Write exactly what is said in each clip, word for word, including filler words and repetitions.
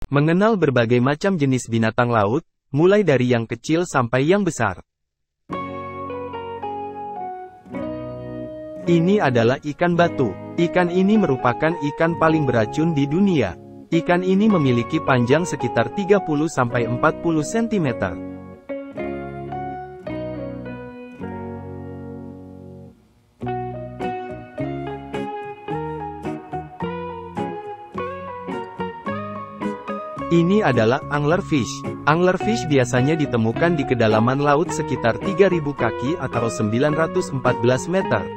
Mengenal berbagai macam jenis binatang laut, mulai dari yang kecil sampai yang besar. Ini adalah ikan batu. Ikan ini merupakan ikan paling beracun di dunia. Ikan ini memiliki panjang sekitar tiga puluh sampai empat puluh sentimeter. Ini adalah anglerfish. Anglerfish biasanya ditemukan di kedalaman laut sekitar tiga ribu kaki atau sembilan ratus empat belas meter.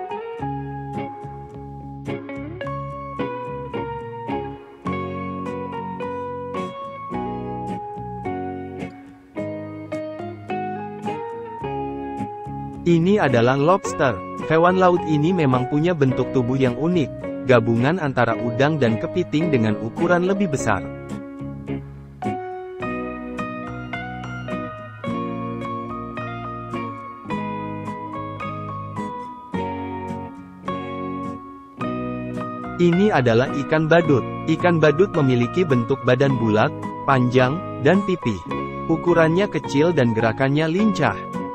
Ini adalah lobster. Hewan laut ini memang punya bentuk tubuh yang unik, gabungan antara udang dan kepiting dengan ukuran lebih besar. Ini adalah ikan badut. Ikan badut memiliki bentuk badan bulat, panjang, dan pipih. Ukurannya kecil dan gerakannya lincah.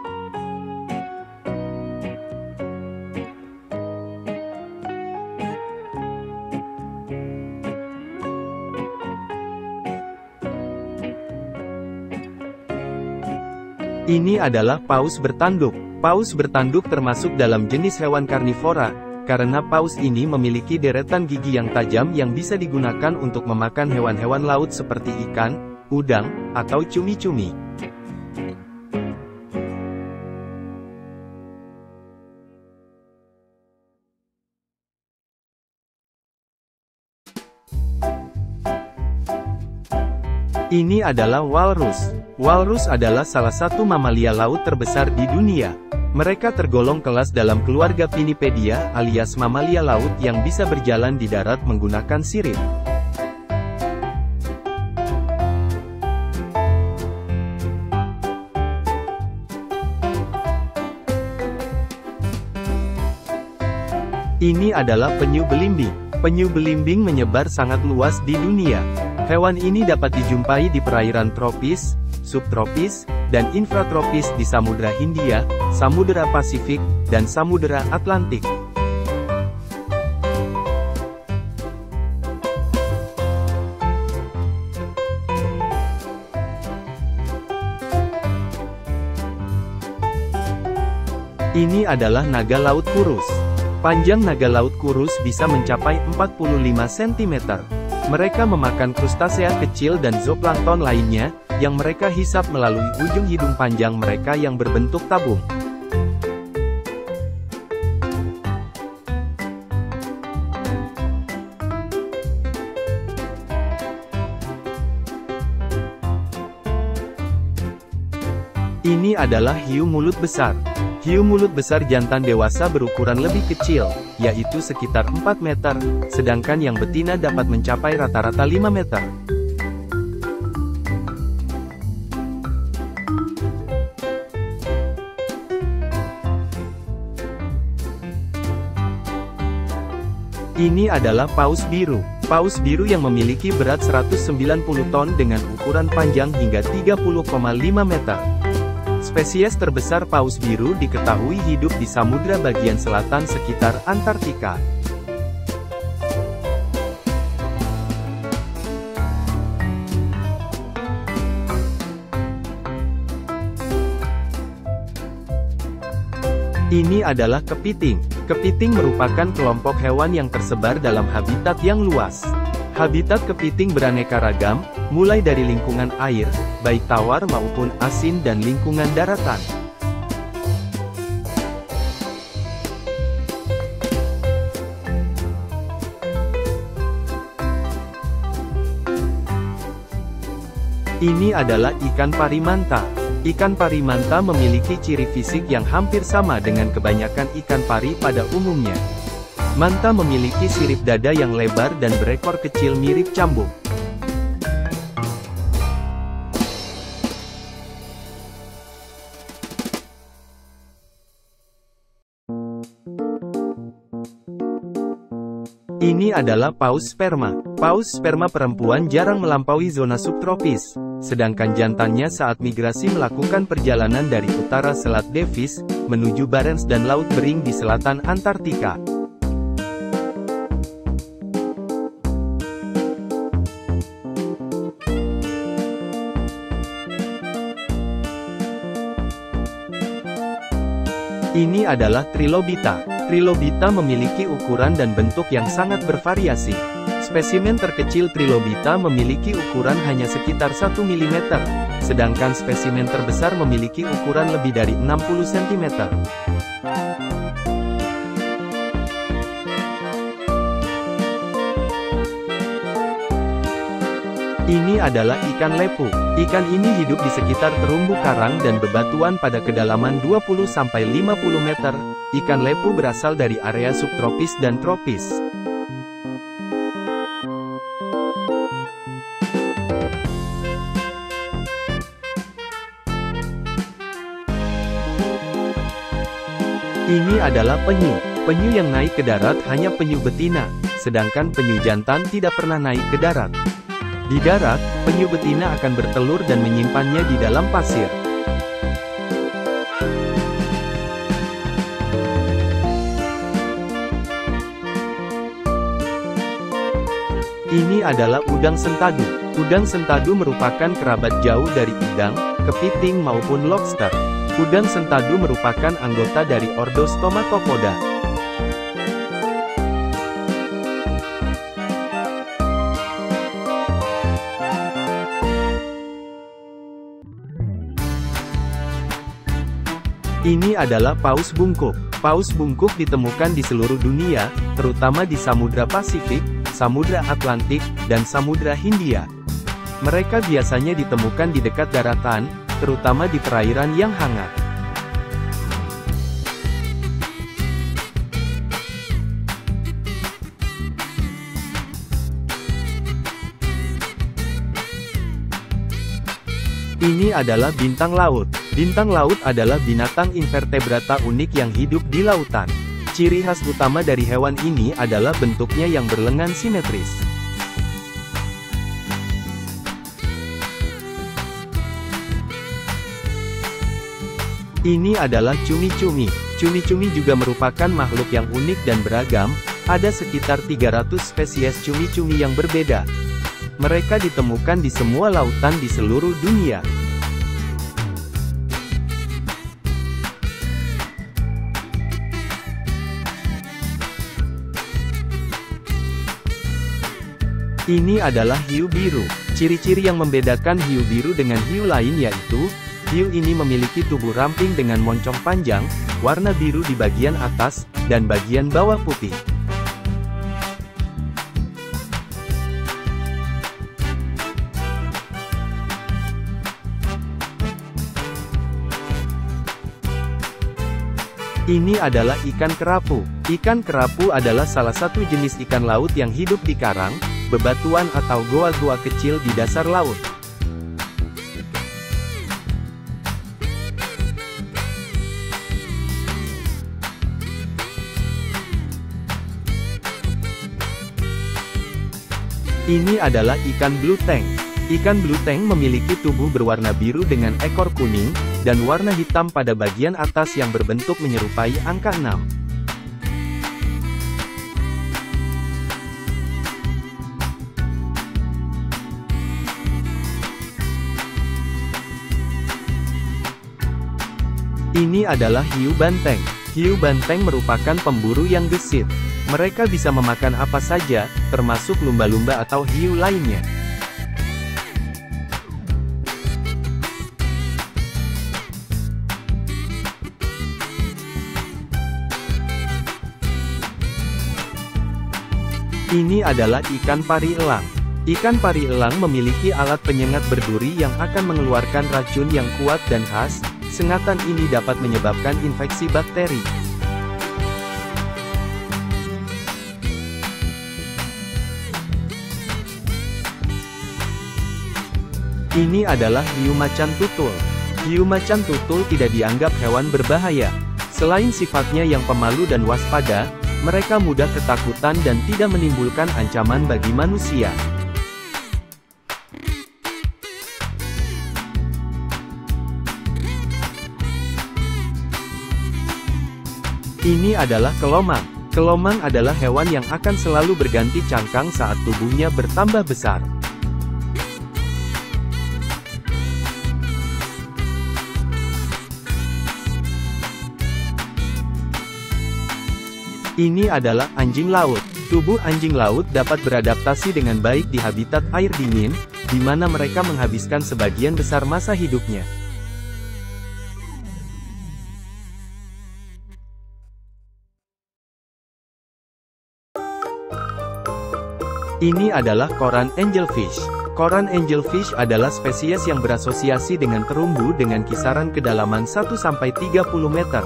Ini adalah paus bertanduk. Paus bertanduk termasuk dalam jenis hewan karnivora, karena paus ini memiliki deretan gigi yang tajam yang bisa digunakan untuk memakan hewan-hewan laut seperti ikan, udang, atau cumi-cumi. Ini adalah walrus. Walrus adalah salah satu mamalia laut terbesar di dunia. Mereka tergolong kelas dalam keluarga Pinnipedia alias mamalia laut yang bisa berjalan di darat menggunakan sirip. Ini adalah penyu belimbing. Penyu belimbing menyebar sangat luas di dunia. Hewan ini dapat dijumpai di perairan tropis, subtropis, dan infratropis di Samudra Hindia, Samudra Pasifik, dan Samudra Atlantik. Ini adalah naga laut kurus. Panjang naga laut kurus bisa mencapai empat puluh lima sentimeter. Mereka memakan krustasea kecil dan zooplankton lainnya, yang mereka hisap melalui ujung hidung panjang mereka yang berbentuk tabung. Ini adalah hiu mulut besar. Hiu mulut besar jantan dewasa berukuran lebih kecil, yaitu sekitar empat meter, sedangkan yang betina dapat mencapai rata-rata lima meter. Ini adalah paus biru. Paus biru yang memiliki berat seratus sembilan puluh ton dengan ukuran panjang hingga tiga puluh koma lima meter. Spesies terbesar paus biru diketahui hidup di samudra bagian selatan sekitar Antartika. Ini adalah kepiting. Kepiting merupakan kelompok hewan yang tersebar dalam habitat yang luas. Habitat kepiting beraneka ragam, mulai dari lingkungan air, baik tawar maupun asin dan lingkungan daratan. Ini adalah ikan parimanta. Ikan parimanta memiliki ciri fisik yang hampir sama dengan kebanyakan ikan pari pada umumnya. Manta memiliki sirip dada yang lebar dan berekor kecil mirip cambuk. Ini adalah paus sperma. Paus sperma perempuan jarang melampaui zona subtropis, sedangkan jantannya saat migrasi melakukan perjalanan dari utara Selat Davis, menuju Barents dan Laut Bering di selatan Antartika. Ini adalah Trilobita. Trilobita memiliki ukuran dan bentuk yang sangat bervariasi. Spesimen terkecil Trilobita memiliki ukuran hanya sekitar satu milimeter, sedangkan spesimen terbesar memiliki ukuran lebih dari enam puluh sentimeter. Ini adalah ikan lepu. Ikan ini hidup di sekitar terumbu karang dan bebatuan pada kedalaman dua puluh sampai lima puluh meter. Ikan lepu berasal dari area subtropis dan tropis. Ini adalah penyu. Penyu yang naik ke darat hanya penyu betina, sedangkan penyu jantan tidak pernah naik ke darat. Di darat, penyu betina akan bertelur dan menyimpannya di dalam pasir. Ini adalah udang sentadu. Udang sentadu merupakan kerabat jauh dari udang, kepiting maupun lobster. Udang sentadu merupakan anggota dari ordo Stomatopoda. Ini adalah paus bungkuk. Paus bungkuk ditemukan di seluruh dunia, terutama di Samudra Pasifik, Samudra Atlantik, dan Samudra Hindia. Mereka biasanya ditemukan di dekat daratan, terutama di perairan yang hangat. Ini adalah bintang laut. Bintang laut adalah binatang invertebrata unik yang hidup di lautan. Ciri khas utama dari hewan ini adalah bentuknya yang berlengan simetris. Ini adalah cumi-cumi. Cumi-cumi juga merupakan makhluk yang unik dan beragam, ada sekitar tiga ratus spesies cumi-cumi yang berbeda. Mereka ditemukan di semua lautan di seluruh dunia. Ini adalah hiu biru. Ciri-ciri yang membedakan hiu biru dengan hiu lain yaitu, hiu ini memiliki tubuh ramping dengan moncong panjang, warna biru di bagian atas, dan bagian bawah putih. Ini adalah ikan kerapu. Ikan kerapu adalah salah satu jenis ikan laut yang hidup di karang, bebatuan atau goa-goa kecil di dasar laut. Ini adalah ikan blue tank. Ikan blue tank memiliki tubuh berwarna biru dengan ekor kuning, dan warna hitam pada bagian atas yang berbentuk menyerupai angka enam. Ini adalah hiu banteng. Hiu banteng merupakan pemburu yang gesit. Mereka bisa memakan apa saja, termasuk lumba-lumba atau hiu lainnya. Ini adalah ikan pari elang. Ikan pari elang memiliki alat penyengat berduri yang akan mengeluarkan racun yang kuat dan khas. Sengatan ini dapat menyebabkan infeksi bakteri. Ini adalah hiu macan tutul. Hiu macan tutul tidak dianggap hewan berbahaya. Selain sifatnya yang pemalu dan waspada, Mereka mudah ketakutan dan tidak menimbulkan ancaman bagi manusia. Ini adalah kelomang. Kelomang adalah hewan yang akan selalu berganti cangkang saat tubuhnya bertambah besar. Ini adalah anjing laut. Tubuh anjing laut dapat beradaptasi dengan baik di habitat air dingin, di mana mereka menghabiskan sebagian besar masa hidupnya. Ini adalah koran angelfish. Koran angelfish adalah spesies yang berasosiasi dengan terumbu dengan kisaran kedalaman satu sampai tiga puluh meter.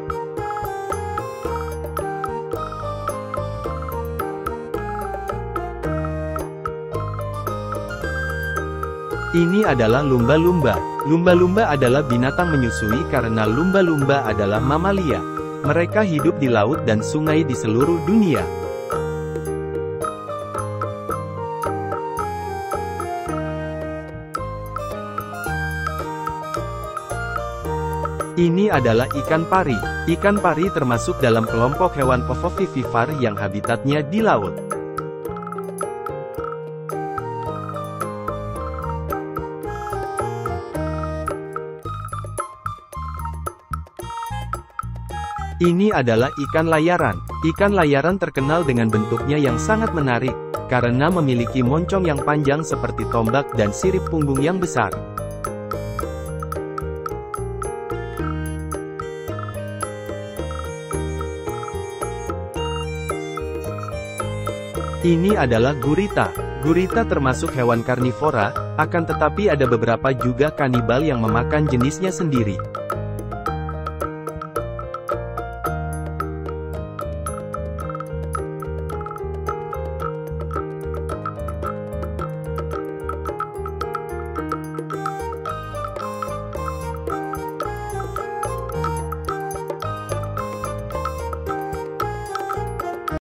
Ini adalah lumba-lumba. Lumba-lumba adalah binatang menyusui karena lumba-lumba adalah mamalia. Mereka hidup di laut dan sungai di seluruh dunia. Ini adalah ikan pari. Ikan pari termasuk dalam kelompok hewan ovovivipar yang habitatnya di laut. Ini adalah ikan layaran. Ikan layaran terkenal dengan bentuknya yang sangat menarik, karena memiliki moncong yang panjang seperti tombak dan sirip punggung yang besar. Ini adalah gurita. Gurita termasuk hewan karnivora, akan tetapi ada beberapa juga kanibal yang memakan jenisnya sendiri.